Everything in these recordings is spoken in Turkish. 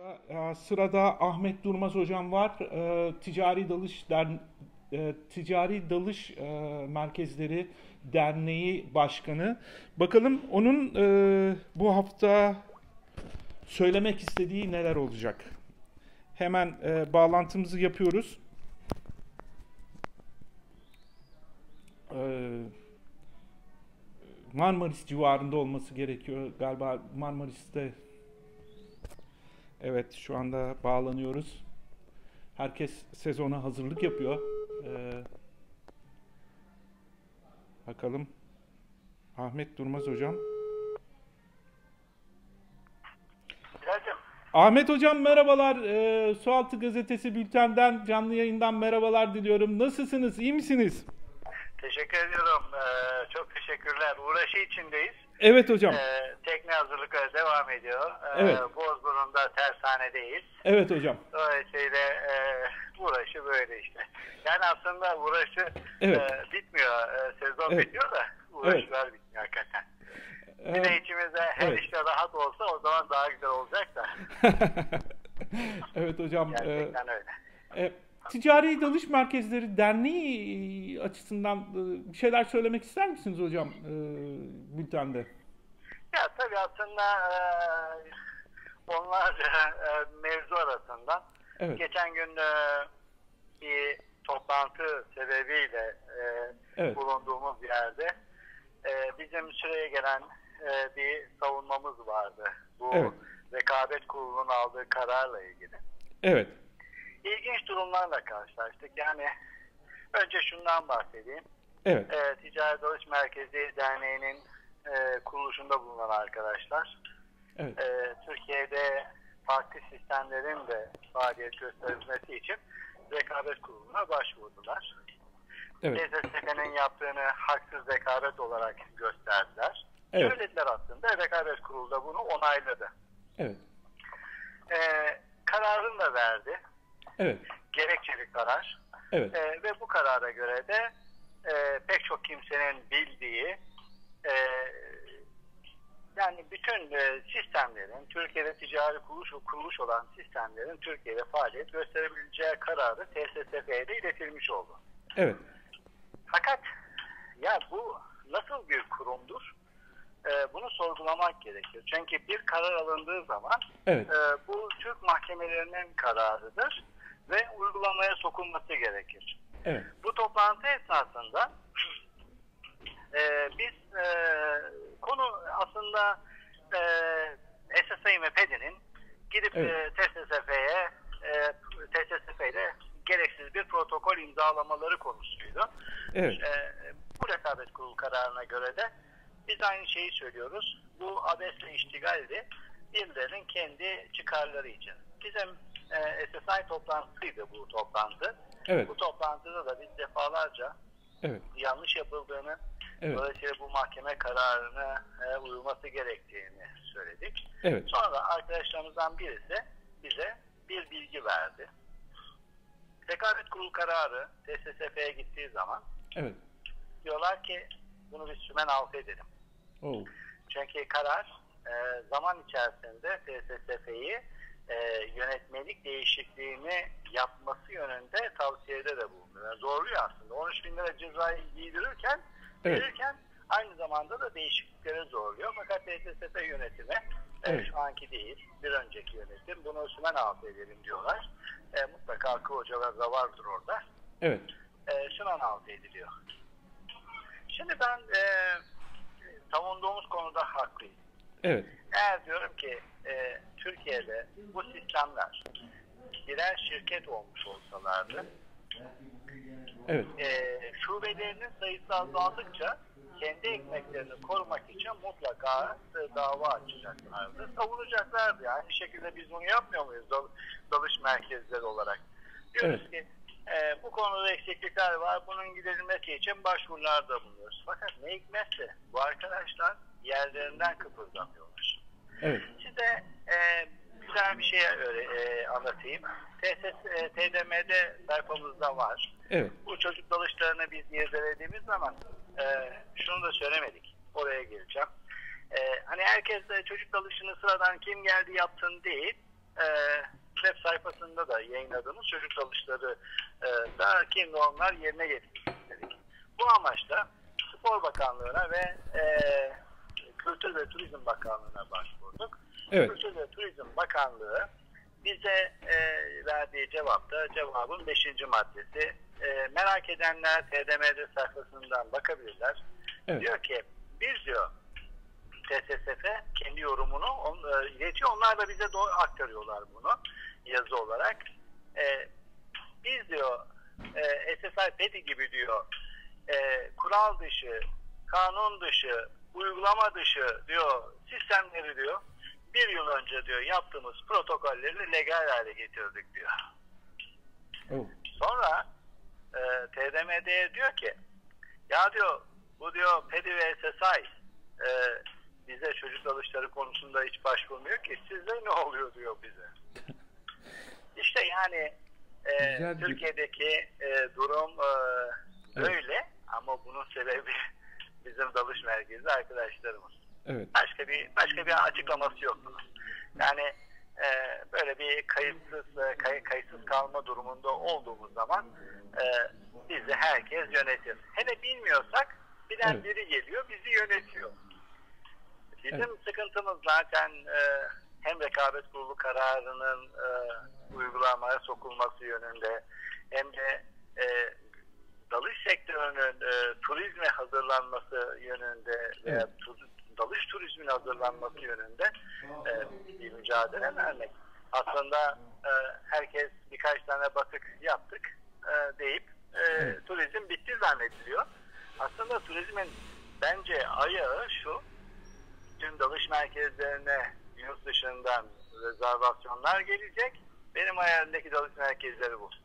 Sırada Ahmet Durmaz hocam var. Ticari Dalış Merkezleri Derneği Başkanı. Bakalım onun bu hafta söylemek istediği neler olacak. Hemen bağlantımızı yapıyoruz. E, Marmaris civarında olması gerekiyor. Galiba Marmaris'te. Evet, şu anda bağlanıyoruz. Herkes sezona hazırlık yapıyor. Bakalım. Ahmet Durmaz hocam. Güzelcim. Ahmet hocam merhabalar. Sualtı Gazetesi Bülten'den canlı yayından merhabalar diliyorum. Nasılsınız? İyi misiniz? Teşekkür ediyorum. Çok teşekkürler. Uğraşı içindeyiz. Evet hocam. Tekne hazırlıkları devam ediyor. Evet. Bozburun'da tersanedeyiz. Evet hocam. Dolayısıyla uğraşı böyle işte. Yani aslında uğraşı Evet. bitmiyor. Sezon Evet. bitiyor da uğraşlar bitmiyor hakikaten. Bir de içimizde her evet. işte rahat olsa o zaman daha güzel olacak da. Evet hocam. Gerçekten öyle. Ticari Dalış Merkezleri Derneği açısından bir şeyler söylemek ister misiniz hocam bültende? Ya tabii aslında onlarca mevzu arasından Evet. geçen gün bir toplantı sebebiyle Evet. bulunduğumuz yerde bizim süreye gelen bir savunmamız vardı. Bu Evet. Rekabet Kurulu'nun aldığı kararla ilgili. Evet. İlginç durumlarla karşılaştık. Yani önce şundan bahsedeyim. Evet. Ticari Dalış Merkezi Derneği'nin kuruluşunda bulunan arkadaşlar. Evet. Türkiye'de farklı sistemlerin de faaliyet gösterilmesi için Rekabet Kurulu'na başvurdular. Evet. TSSF'nin yaptığını haksız rekabet olarak gösterdiler. Evet. Söylediler aslında. Rekabet Kurulu da bunu onayladı. Evet. Kararını da verdi. Evet. Gerekçeli karar. Evet. Ve bu karara göre de pek çok kimsenin bildiği yani bütün sistemlerin, Türkiye'de ticari kuruluş olan sistemlerin Türkiye'de faaliyet gösterebileceği kararı TSSF'ye de iletilmiş oldu. Evet. Fakat ya bu nasıl bir kurumdur? Bunu sorgulamak gerekir. Çünkü bir karar alındığı zaman Evet. bu Türk mahkemelerinin kararıdır ve uygulamaya sokulması gerekir. Evet. Bu toplantı esnasında biz konu aslında SSI ve PED'nin gidip Evet. TSSF ile gereksiz bir protokol imzalamaları konusuydu. Evet. Bu rekabet kurulu kararına göre de biz aynı şeyi söylüyoruz. Bu abesle iştigaldi. Birilerinin kendi çıkarları için. Bizim SSI toplantısıydı bu toplantı. Evet. Bu toplantıda da biz defalarca Evet. yanlış yapıldığını, Evet. dolayısıyla bu mahkeme kararına uyulması gerektiğini söyledik. Evet. Sonra arkadaşlarımızdan birisi bize bir bilgi verdi. Rekabet Kurulu kararı TSSF'ye gittiği zaman Evet. diyorlar ki bunu bir sümen altı edelim. Oh. Çünkü karar zaman içerisinde TSSF'yi yönetmelik değişikliğini yapması yönünde tavsiyede de bulunuyor. Yani zorluyor aslında. 13 bin lira cezayı giydirirken Evet. verirken aynı zamanda da değişikliklere zorluyor. Fakat TSSF yönetimi Evet. şu anki değil, bir önceki yönetim bunu sümen altı edelim diyorlar. Mutlaka akıl hocalar da vardır orada. Evet. Sümen altı ediliyor. Şimdi ben savunduğumuz konuda haklıyım. Evet. Eğer diyorum ki Türkiye'de bu sistemler birer şirket olmuş olsalardı, Evet. şubelerinin sayısı azaldıkça kendi ekmeklerini korumak için mutlaka dava açacaklardı. Savunacaklardı. Yani bir şekilde biz bunu yapmıyor muyuz dalış merkezleri olarak? Diyoruz Evet. ki bu konuda eksiklikler var. Bunun giderilmesi için başvurularda bulunuyoruz. Fakat ne hikmetse bu arkadaşlar yerlerinden kıpırdamıyorlar. Evet. Size güzel bir şey anlatayım. TDM'de sayfamızda var. Evet. Bu çocuk dalışlarını biz irdelediğimiz zaman şunu da söylemedik. Oraya geleceğim. Hani herkes de çocuk dalışını sıradan kim geldi yapsın değil. web sayfasında da yayınladığımız çocuk dalışları da ki normlar yerine getirmek istedik. Bu amaçla Spor Bakanlığı'na ve Kültür ve Turizm Bakanlığı'na başvurduk. Evet. Kültür ve Turizm Bakanlığı bize verdiği cevabın 5. maddesi. Merak edenler TDMD sayfasından bakabilirler. Evet. Diyor ki biz diyor TSSF kendi yorumunu iletiyor. Onlar da bize doğru aktarıyorlar bunu yazı olarak. Biz diyor SSI PEDI gibi diyor kural dışı, kanun dışı, uygulama dışı diyor sistemleri diyor bir yıl önce diyor yaptığımız protokolleri legal hale getirdik diyor. Oh. Sonra TDMD'ye diyor ki ya diyor bu diyor PEDI ve SSI bize çocuk dalışları konusunda hiç başvurmuyor ki size ne oluyor diyor bize. İşte yani Türkiye'deki durum böyle ama bunun sebebi bizim dalış merkezi arkadaşlarımız. Evet. Başka bir açıklaması yok bunun. Yani böyle bir kayıtsız kalma durumunda olduğumuz zaman bizi herkes yönetir. Hele bilmiyorsak bilen biri geliyor bizi yönetiyor. Bizim sıkıntımız zaten hem rekabet kurulu kararının uygulamaya sokulması yönünde hem de dalış sektörünün turizme hazırlanması yönünde veya dalış turizmin hazırlanması yönünde bir mücadele vermek. Aslında herkes birkaç tane batık yaptık deyip turizm bitti zannediliyor. Aslında turizmin bence ayağı şu, tüm dalış merkezlerine yurt dışından rezervasyonlar gelecek. Benim hayalimdeki dalış merkezleri bu.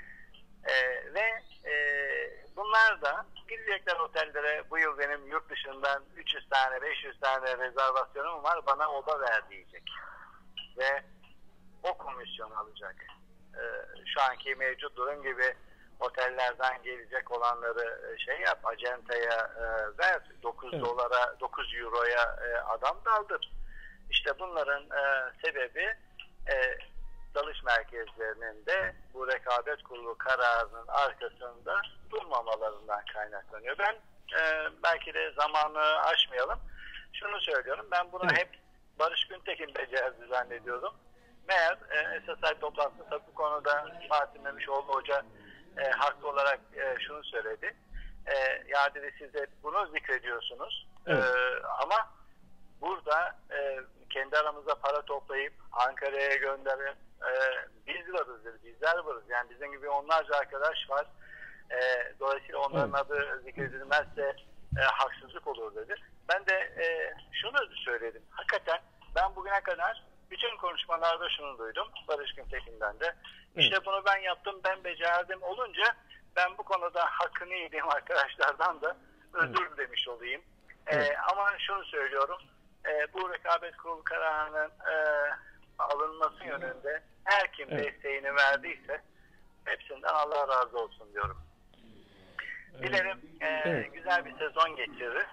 Ve bunlar da gidecekler otellere. Bu yıl benim yurt dışından 300 tane 500 tane rezervasyonum var, bana oda ver diyecek. Ve o komisyon alacak. Şu anki mevcut durum gibi otellerden gelecek olanları acentaya ver, 9 dolara 9 euroya adam daldır. İşte bunların sebebi dalış merkezlerinin de bu rekabet kurulu kararının arkasında durmamalarından kaynaklanıyor. Ben belki de zamanı aşmayalım. Şunu söylüyorum, ben bunu hep Barış Güntekin becerdi zannediyordum. Meğer SSI toplantısında bu konuda Fatih Memişoğlu Hoca haklı olarak şunu söyledi. Ya dedi, siz de bunu zikrediyorsunuz. Ama burada kendi aramızda para toplayıp Ankara'ya gönderip biz varız dedi, bizler varız. Yani bizim gibi onlarca arkadaş var. Dolayısıyla onların adı zikredilmezse haksızlık olur dedi. Ben de şunu söyledim. Hakikaten ben bugüne kadar bütün konuşmalarda şunu duydum Barış Güntekin'den de. İşte bunu ben yaptım, ben becerdim olunca ben bu konuda hakkını yediğim arkadaşlardan da özür demiş olayım. Ama şunu söylüyorum. Bu rekabet kurulu kararının alınması yönünde her kim desteğini verdiyse hepsinden Allah razı olsun diyorum. Dilerim güzel bir sezon geçiririz.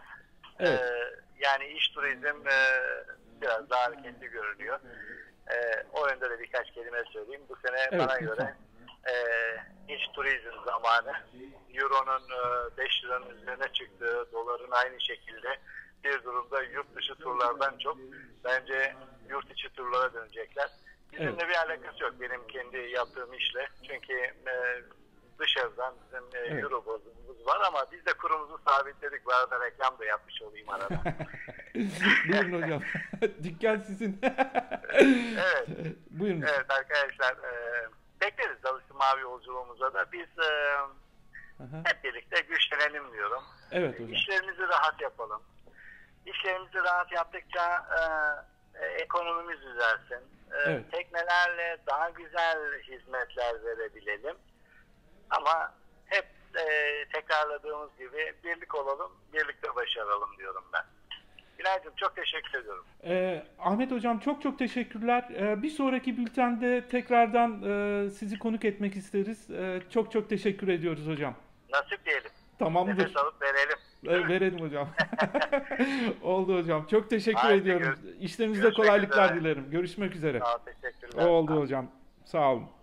Yani iş turizm biraz daha hareketli görünüyor. O yönde de birkaç kelime söyleyeyim. Bu sene bana göre iç turizm zamanı. Euro'nun 5 liranın üzerine çıktığı, doların aynı şekilde bir durumda yurt dışı turlardan çok bence yurt içi turlara dönecekler. Bizimle bir alakası yok benim kendi yaptığım işle. Çünkü dışarıdan bizim euro bazımız var ama biz de kurumuzu sabitledik. Bu arada reklam da yapmış olayım arada. Buyurun hocam. Dükkan sizin. Evet. Buyurun. Evet arkadaşlar. Bekleriz Dalış'ın mavi yolculuğumuza da. Biz hep birlikte güçlenelim diyorum. Evet hocam. İşlerimizi rahat yapalım. İşlerimizi rahat yaptıkça ekonomimiz düzelsin. Teknelerle daha güzel hizmetler verebilelim. Ama hep tekrarladığımız gibi birlik olalım, birlikte başaralım diyorum ben. Gülay'cığım çok teşekkür ediyorum. Ahmet hocam çok teşekkürler. Bir sonraki bültende tekrardan sizi konuk etmek isteriz. Çok teşekkür ediyoruz hocam. Nasip diyelim. Tamamdır. Nefes alıp verelim. Verelim hocam. Oldu hocam. Çok teşekkür Haydi ediyorum. İşlerinizde görüşmek kolaylıklar üzere. dilerim. Görüşmek üzere. Sağ ol, teşekkürler. Oldu hocam. Sağ olun.